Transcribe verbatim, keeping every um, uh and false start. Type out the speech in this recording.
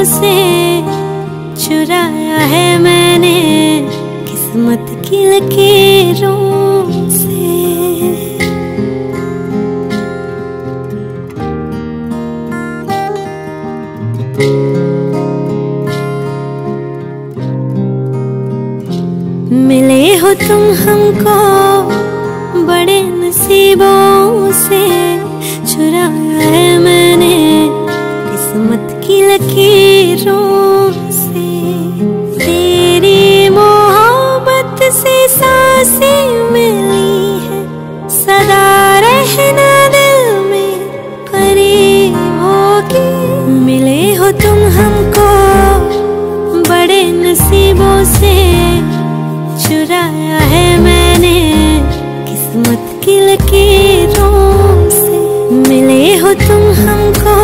से चुराया है मैंने किस्मत की लकीरों से। मिले हो तुम हमको बड़े नसीबों से, चुराया है मैंने किस्मत की लकीरों से। तेरी मोहब्बत से सांसें मिली है, सदा रहना दिल में करीब होगी। मिले हो तुम हमको बड़े नसीबों से, चुराया है मैंने किस्मत की लकीरों से। मिले हो तुम हमको